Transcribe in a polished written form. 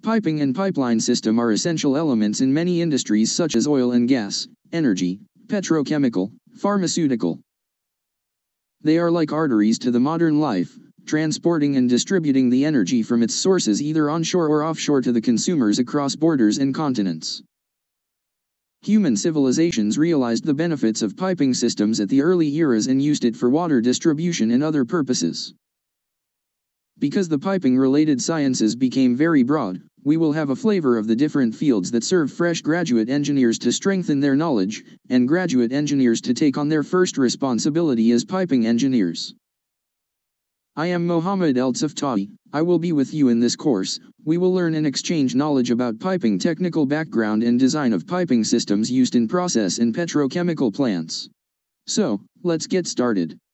Piping and pipeline system are essential elements in many industries such as oil and gas, energy, petrochemical, pharmaceutical. They are like arteries to the modern life, transporting and distributing the energy from its sources either onshore or offshore to the consumers across borders and continents. Human civilizations realized the benefits of piping systems at the early eras and used it for water distribution and other purposes. Because the piping-related sciences became very broad, we will have a flavor of the different fields that serve fresh graduate engineers to strengthen their knowledge, and graduate engineers to take on their first responsibility as piping engineers. I am Mohammed El Tsaftawi. I will be with you in this course. We will learn and exchange knowledge about piping technical background and design of piping systems used in process and petrochemical plants. So, let's get started.